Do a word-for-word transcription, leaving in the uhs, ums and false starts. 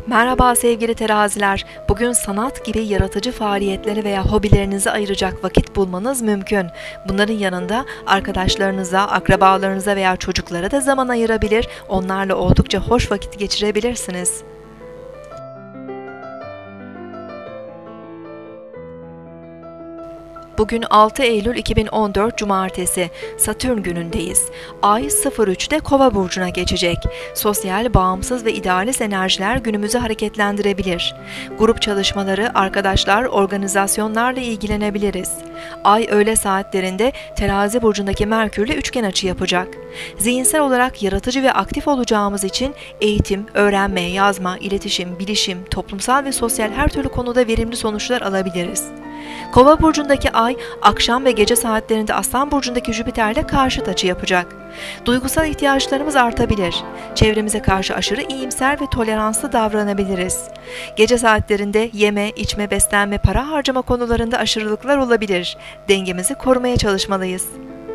Merhaba sevgili teraziler. Bugün sanat gibi yaratıcı faaliyetlere veya hobilerinize ayıracak vakit bulmanız mümkün. Bunların yanında arkadaşlarınıza, akrabalarınıza veya çocuklara da zaman ayırabilir, onlarla oldukça hoş vakit geçirebilirsiniz. Bugün altı Eylül iki bin on dört Cumartesi, Satürn günündeyiz. Ay sıfır üçte Kova burcuna geçecek. Sosyal, bağımsız ve idealist enerjiler günümüzü hareketlendirebilir. Grup çalışmaları, arkadaşlar, organizasyonlarla ilgilenebiliriz. Ay öğle saatlerinde Terazi burcundaki Merkürle üçgen açı yapacak. Zihinsel olarak yaratıcı ve aktif olacağımız için eğitim, öğrenme, yazma, iletişim, bilişim, toplumsal ve sosyal her türlü konuda verimli sonuçlar alabiliriz. Kova burcundaki Ay, akşam ve gece saatlerinde Aslan burcundaki Jüpiter'le karşıt açı yapacak. Duygusal ihtiyaçlarımız artabilir. Çevremize karşı aşırı iyimser ve toleranslı davranabiliriz. Gece saatlerinde yeme, içme, beslenme, para harcama konularında aşırılıklar olabilir. Dengemizi korumaya çalışmalıyız.